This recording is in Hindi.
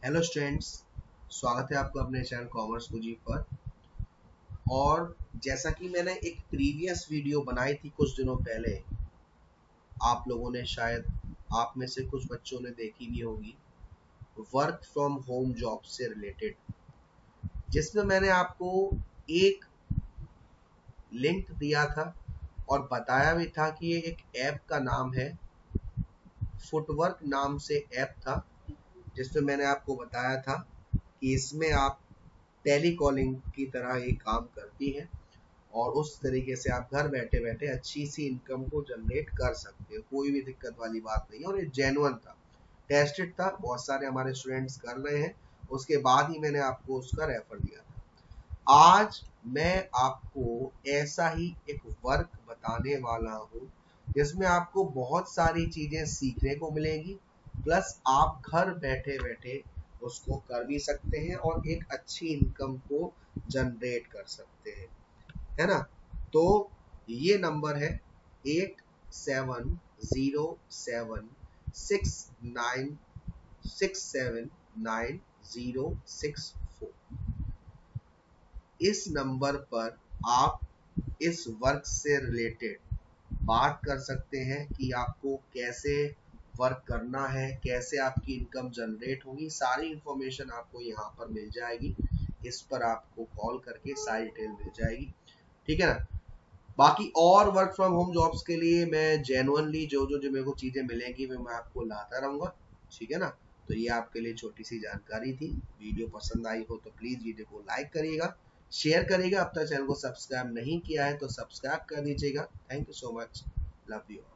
हेलो स्टूडेंट्स, स्वागत है आपका अपने चैनल कॉमर्स गुजी पर। और जैसा कि मैंने एक प्रीवियस वीडियो बनाई थी कुछ दिनों पहले, आप लोगों ने शायद, आप में से कुछ बच्चों ने देखी भी होगी, वर्क फ्रॉम होम जॉब से रिलेटेड, जिसमें मैंने आपको एक लिंक दिया था और बताया भी था कि ये एक ऐप का नाम है, फुटवर्क नाम से ऐप था, जिसमें मैंने आपको बताया था कि इसमें आप टेली कॉलिंग की तरह ये काम करती है और उस तरीके से आप घर बैठे बैठे अच्छी सी इनकम को जनरेट कर सकते हो। कोई भी दिक्कत वाली बात नहीं है और ये जेन्युइन था, टेस्टेड था, बहुत सारे हमारे स्टूडेंट्स कर रहे हैं। उसके बाद ही मैंने आपको उसका रेफर दिया था। आज मैं आपको ऐसा ही एक वर्क बताने वाला हूँ जिसमें आपको बहुत सारी चीजें सीखने को मिलेंगी, प्लस आप घर बैठे बैठे उसको कर भी सकते हैं और एक अच्छी इनकम को जनरेट कर सकते हैं, है ना। तो ये नंबर है 870769679064। इस नंबर पर आप इस वर्क से रिलेटेड बात कर सकते हैं कि आपको कैसे वर्क करना है, कैसे आपकी इनकम जनरेट होगी। सारी इंफॉर्मेशन आपको यहाँ पर मिल जाएगी। इस पर आपको कॉल करके सारी डिटेल मिल जाएगी, ठीक है ना। बाकी और वर्क फ्रॉम होम जॉब्स के लिए मैं जेन्युइनली जो मेरे को चीजें मिलेंगी मैं आपको लाता रहूंगा, ठीक है ना। तो ये आपके लिए छोटी सी जानकारी थी। वीडियो पसंद आई हो तो प्लीज वीडियो को लाइक करिएगा, शेयर करिएगा। अब तक चैनल को सब्सक्राइब नहीं किया है तो सब्सक्राइब कर दीजिएगा। Thank you so much, love you.